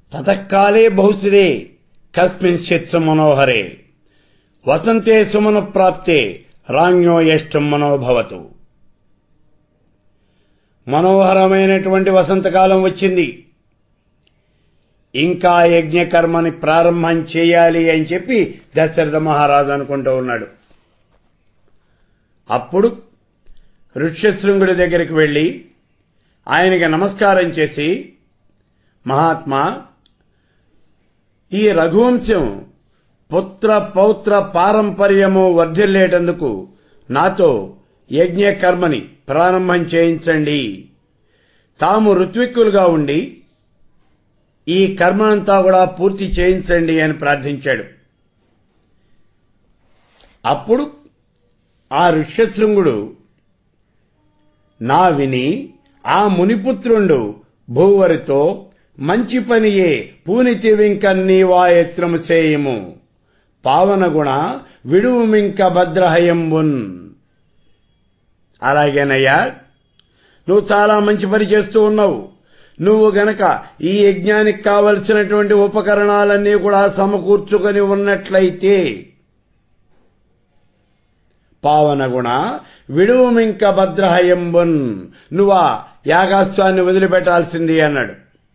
తతకాలే బహుశ్రే కస్మింశ్చిత్ మనోహరే వసంతే సుమన ప్రాప్తే రాజ్ఞో యష్టం మనోభవతు. మనోహరమైనటువంటి వసంతకాలం వచ్చింది. ఇంకా యజ్ఞకర్మని ప్రారంభం చేయాలి అని చెప్పి దశరథ మహారాజు అనుకుంటూ ఉన్నాడు. అప్పుడు ఋష్యశృంగుడి దగ్గరికి వెళ్లి ఆయనకి నమస్కారం చేసి, మహాత్మా, ఈ రఘువంశం పుత్ర పౌత్ర పారంపర్యము వర్ధిల్లేటందుకు నాతో యజ్ఞకర్మని ప్రారంభం చేయించండి. తాము ఋత్విక్కులుగా ఉండి ఈ కర్మనంతా కూడా పూర్తి చేయించండి అని ప్రార్థించాడు. అప్పుడు ఆ ఋష్యశృంగుడు నా విని ఆ మునిపుత్రుండు భూవరితో మంచి పనియే పూనితివింక నీవాయత్రము సేయము పావనగుణ విడువుమింక భద్రహయంబున్. అలాగేనయ్యా, నువ్వు చాలా మంచి పని చేస్తూ ఉన్నావు. నువ్వు గనక ఈ యజ్ఞానికి కావలసినటువంటి ఉపకరణాలన్నీ కూడా సమకూర్చుకొని ఉన్నట్లయితే పావనగుణ విడువుమింక భద్రహయంబున్, నువ్వా యాగాస్వాన్ని వదిలిపెట్టాల్సింది అన్నాడు.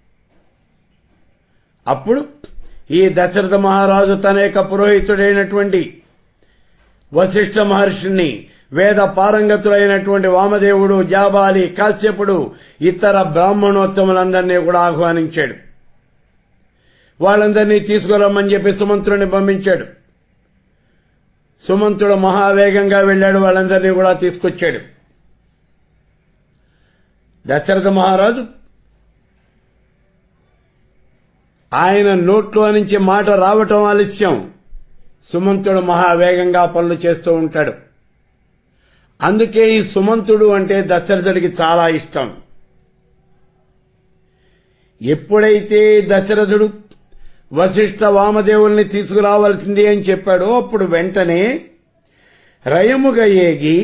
అప్పుడు ఈ దశరథ మహారాజు తన యొక్క పురోహితుడైనటువంటి వశిష్ఠ మహర్షిని, వేద పారంగతులైనటువంటి వామదేవుడు, జాబాలి, కాశ్యపుడు, ఇతర బ్రాహ్మణోత్తములందరినీ కూడా ఆహ్వానించాడు. వాళ్ళందరినీ తీసుకురమ్మని చెప్పి సుమంత్రుడిని పంపించాడు. సుమంతుడు మహావేగంగా వెళ్లాడు, వాళ్ళందరినీ కూడా తీసుకొచ్చాడు. దశరథ మహారాజు ఆయన నోట్లో నుంచి మాట రావటం ఆలస్యం. సుమంతుడు మహావేగంగా పనులు చేస్తూ ఉంటాడు. అందుకే ఈ సుమంతుడు అంటే దశరథుడికి చాలా ఇష్టం. ఎప్పుడైతే దశరథుడు వశిష్ఠ వామదేవుల్ని తీసుకురావాల్సింది అని చెప్పాడో అప్పుడు వెంటనే రయముగా ఏగి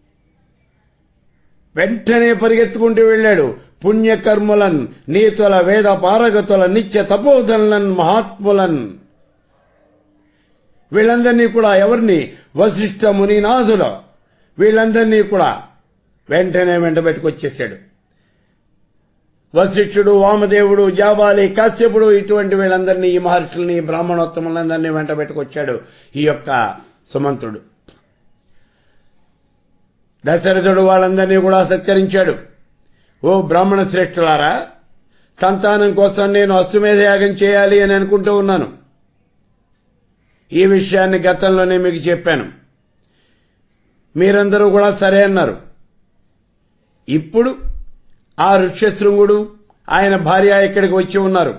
వెంటనే పరిగెత్తుకుంటూ వెళ్లాడు. పుణ్యకర్ములన్, నీతుల వేద పారగతుల, నిత్య తపోధనులన్, మహాత్ములన్, వీళ్ళందరినీ కూడా ఎవరిని, వశిష్ఠ మునినాథుల వీళ్ళందరినీ కూడా వెంటనే వెంటబెట్టుకొచ్చేశాడు. వశిష్ఠుడు, వామదేవుడు, జాబాలి, కాశ్యపుడు, ఇటువంటి వీళ్ళందరినీ, ఈ మహర్షుల్ని, బ్రాహ్మణోత్తములందరినీ వెంటబెట్టుకొచ్చాడు ఈ యొక్క సుమంతుడు. దశరథుడు వాళ్ళందరినీ కూడా సత్కరించాడు. ఓ బ్రాహ్మణ శ్రేష్ఠులారా, సంతానం కోసం నేను అశ్వమేధ యాగం చేయాలి అని అనుకుంటూ ఉన్నాను. ఈ విషయాన్ని గతంలోనే మీకు చెప్పాను. మీరందరూ కూడా సరే అన్నారు. ఇప్పుడు ఆ ఋష్యశృంగుడు, ఆయన భార్య ఇక్కడికి వచ్చి ఉన్నారు.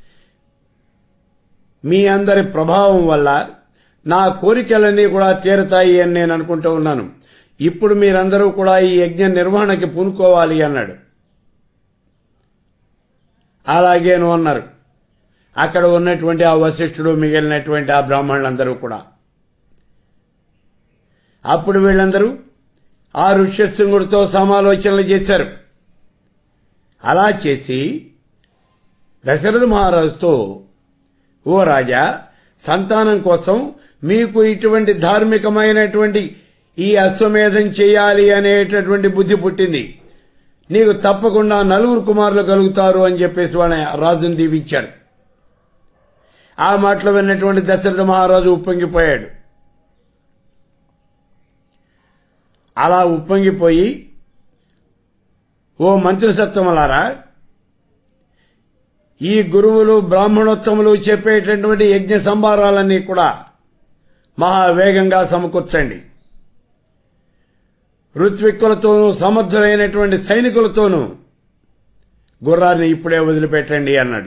మీ అందరి ప్రభావం వల్ల నా కోరికలన్నీ కూడా తీరతాయి అని నేను అనుకుంటూ ఉన్నాను. ఇప్పుడు మీరందరూ కూడా ఈ యజ్ఞ నిర్వహణకి పూనుకోవాలి అన్నాడు. అలాగేను అన్నారు అక్కడ ఉన్నటువంటి ఆ వశిష్ఠుడు, మిగిలినటువంటి ఆ బ్రాహ్మణులందరూ కూడా. అప్పుడు వీళ్ళందరూ ఆ ఋష్యశృంగుడితో సమాలోచనలు చేశారు. అలా చేసి దశరథ మహారాజుతో, ఓ రాజా, సంతానం కోసం మీకు ఇటువంటి ధార్మికమైనటువంటి ఈ అశ్వమేధం చేయాలి అనేటటువంటి బుద్ధి పుట్టింది. నీకు తప్పకుండా 4 కుమారులు కలుగుతారు అని చెప్పేసి వాళ్ళ రాజును దీవించారు. ఆ మాటలు విన్నటువంటి దశరథ మహారాజు ఉప్పొంగిపోయాడు. అలా ఉప్పొంగిపోయి, ఓ మంత్రిసత్తములారా, ఈ గురువులు, బ్రాహ్మణోత్తములు చెప్పేటటువంటి యజ్ఞ సంభారాలన్నీ కూడా మహావేగంగా సమకూర్చండి. ఋత్విక్కులతోనూ సమర్థులైనటువంటి సైనికులతోనూ గుర్రాన్ని ఇప్పుడే వదిలిపెట్టండి అన్నాడు.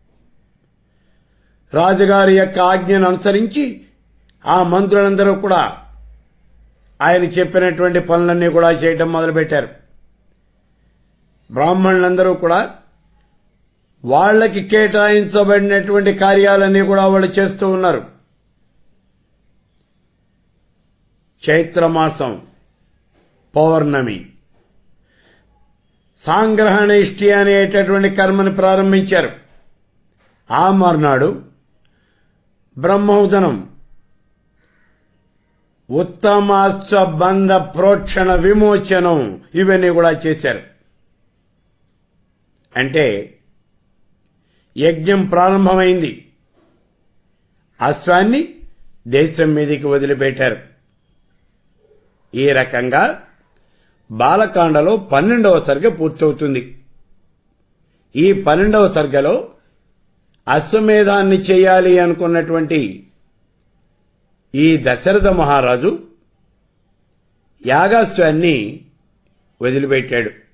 రాజుగారి యొక్క ఆజ్ఞను అనుసరించి ఆ మంత్రులందరూ కూడా ఆయన చెప్పినటువంటి పనులన్నీ కూడా చేయటం మొదలుపెట్టారు. బ్రాహ్మణులందరూ కూడా వాళ్లకి కేటాయించబడినటువంటి కార్యాలన్నీ కూడా వాళ్ళు చేస్తూ ఉన్నారు. చైత్రమాసం పౌర్ణమి సాంగ్రహణ ఇష్టి అనేటటువంటి కర్మని ప్రారంభించారు. ఆ మర్నాడు బ్రహ్మోదనం ఉత్తమాశ్వబంధ ప్రోక్షణ విమోచనం ఇవన్నీ కూడా చేశారు. అంటే యజ్ఞం ప్రారంభమైంది. అశ్వాన్ని దేశం మీదికి వదిలిపెట్టారు. ఈ రకంగా బాలకాండలో 12వ సర్గ పూర్తవుతుంది. ఈ 12వ సర్గలో అశ్వమేధాన్ని చేయాలి అనుకున్నటువంటి ఈ దశరథ మహారాజు యాగాశ్వాన్ని వదిలిపెట్టాడు.